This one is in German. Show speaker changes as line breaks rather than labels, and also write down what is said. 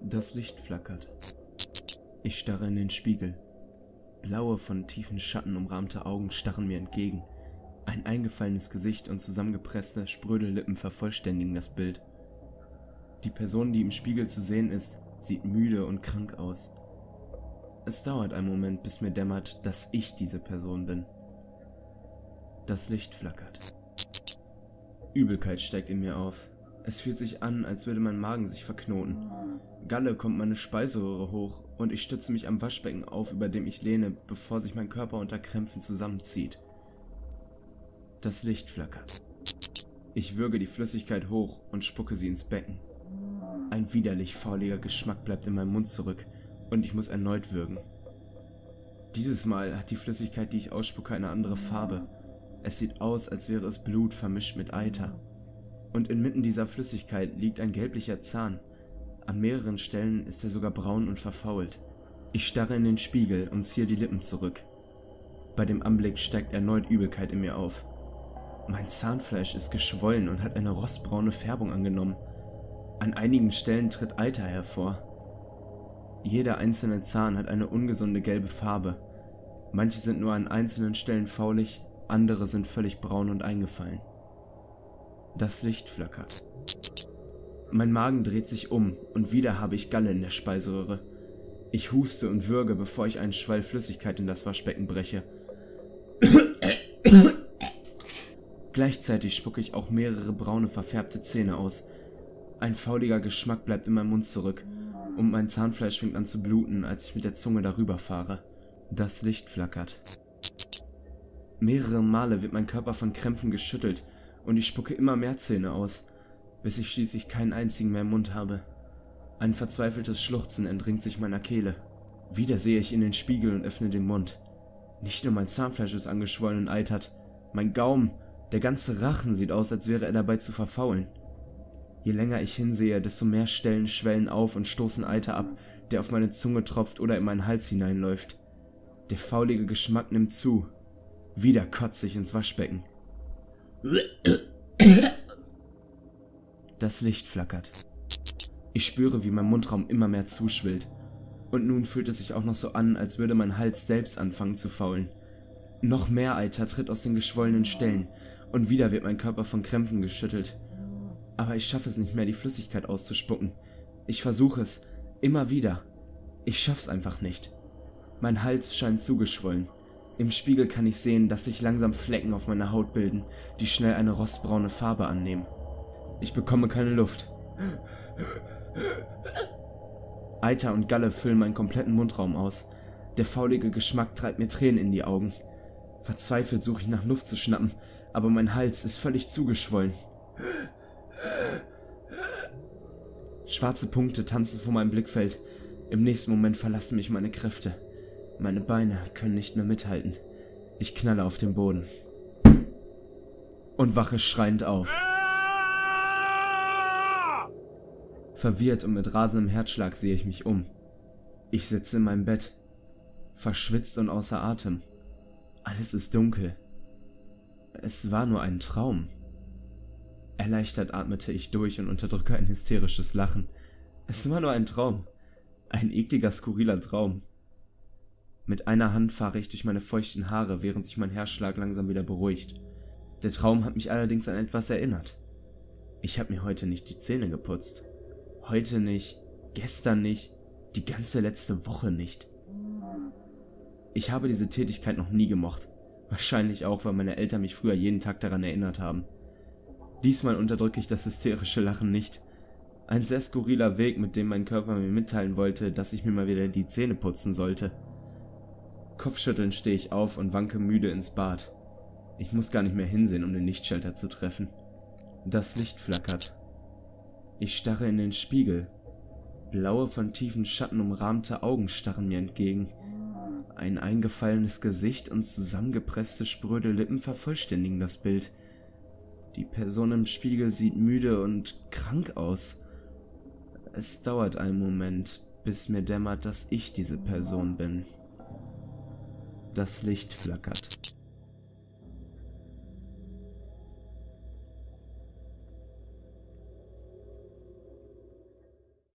Das Licht flackert. Ich starre in den Spiegel. Blaue, von tiefen Schatten umrahmte Augen starren mir entgegen. Ein eingefallenes Gesicht und zusammengepresste, spröde Lippen vervollständigen das Bild. Die Person, die im Spiegel zu sehen ist, sieht müde und krank aus. Es dauert einen Moment, bis mir dämmert, dass ich diese Person bin. Das Licht flackert. Übelkeit steigt in mir auf. Es fühlt sich an, als würde mein Magen sich verknoten. Galle kommt meine Speiseröhre hoch und ich stütze mich am Waschbecken auf, über dem ich lehne, bevor sich mein Körper unter Krämpfen zusammenzieht. Das Licht flackert. Ich würge die Flüssigkeit hoch und spucke sie ins Becken. Ein widerlich fauliger Geschmack bleibt in meinem Mund zurück und ich muss erneut würgen. Dieses Mal hat die Flüssigkeit, die ich ausspucke, eine andere Farbe. Es sieht aus, als wäre es Blut vermischt mit Eiter. Und inmitten dieser Flüssigkeit liegt ein gelblicher Zahn. An mehreren Stellen ist er sogar braun und verfault. Ich starre in den Spiegel und ziehe die Lippen zurück. Bei dem Anblick steigt erneut Übelkeit in mir auf. Mein Zahnfleisch ist geschwollen und hat eine rostbraune Färbung angenommen. An einigen Stellen tritt Eiter hervor. Jeder einzelne Zahn hat eine ungesunde gelbe Farbe. Manche sind nur an einzelnen Stellen faulig, andere sind völlig braun und eingefallen. Das Licht flackert. Mein Magen dreht sich um und wieder habe ich Galle in der Speiseröhre. Ich huste und würge, bevor ich einen Schwall Flüssigkeit in das Waschbecken breche. Gleichzeitig spucke ich auch mehrere braune, verfärbte Zähne aus. Ein fauliger Geschmack bleibt in meinem Mund zurück und mein Zahnfleisch fängt an zu bluten, als ich mit der Zunge darüber fahre. Das Licht flackert. Mehrere Male wird mein Körper von Krämpfen geschüttelt und ich spucke immer mehr Zähne aus, bis ich schließlich keinen einzigen mehr im Mund habe. Ein verzweifeltes Schluchzen entringt sich meiner Kehle. Wieder sehe ich in den Spiegel und öffne den Mund. Nicht nur mein Zahnfleisch ist angeschwollen und eitert, mein Gaumen, der ganze Rachen sieht aus, als wäre er dabei zu verfaulen. Je länger ich hinsehe, desto mehr Stellen schwellen auf und stoßen Eiter ab, der auf meine Zunge tropft oder in meinen Hals hineinläuft. Der faulige Geschmack nimmt zu. Wieder kotze ich ins Waschbecken. Das Licht flackert. Ich spüre, wie mein Mundraum immer mehr zuschwillt. Und nun fühlt es sich auch noch so an, als würde mein Hals selbst anfangen zu faulen. Noch mehr Eiter tritt aus den geschwollenen Stellen und wieder wird mein Körper von Krämpfen geschüttelt. Aber ich schaffe es nicht mehr, die Flüssigkeit auszuspucken. Ich versuche es, immer wieder. Ich schaff's einfach nicht. Mein Hals scheint zugeschwollen. Im Spiegel kann ich sehen, dass sich langsam Flecken auf meiner Haut bilden, die schnell eine rostbraune Farbe annehmen. Ich bekomme keine Luft. Eiter und Galle füllen meinen kompletten Mundraum aus. Der faulige Geschmack treibt mir Tränen in die Augen. Verzweifelt suche ich nach Luft zu schnappen, aber mein Hals ist völlig zugeschwollen. Schwarze Punkte tanzen vor meinem Blickfeld. Im nächsten Moment verlassen mich meine Kräfte. Meine Beine können nicht mehr mithalten. Ich knalle auf den Boden. Und wache schreiend auf. Verwirrt und mit rasendem Herzschlag sehe ich mich um. Ich sitze in meinem Bett. Verschwitzt und außer Atem. Alles ist dunkel. Es war nur ein Traum. Erleichtert atmete ich durch und unterdrücke ein hysterisches Lachen. Es war nur ein Traum. Ein ekliger, skurriler Traum. Mit einer Hand fahre ich durch meine feuchten Haare, während sich mein Herzschlag langsam wieder beruhigt. Der Traum hat mich allerdings an etwas erinnert. Ich habe mir heute nicht die Zähne geputzt. Heute nicht, gestern nicht, die ganze letzte Woche nicht. Ich habe diese Tätigkeit noch nie gemocht. Wahrscheinlich auch, weil meine Eltern mich früher jeden Tag daran erinnert haben. Diesmal unterdrücke ich das hysterische Lachen nicht. Ein sehr skurriler Weg, mit dem mein Körper mir mitteilen wollte, dass ich mir mal wieder die Zähne putzen sollte. Kopfschüttelnd stehe ich auf und wanke müde ins Bad. Ich muss gar nicht mehr hinsehen, um den Lichtschalter zu treffen. Das Licht flackert. Ich starre in den Spiegel. Blaue, von tiefen Schatten umrahmte Augen starren mir entgegen. Ein eingefallenes Gesicht und zusammengepresste, spröde Lippen vervollständigen das Bild. Die Person im Spiegel sieht müde und krank aus. Es dauert einen Moment, bis mir dämmert, dass ich diese Person bin. Das Licht flackert.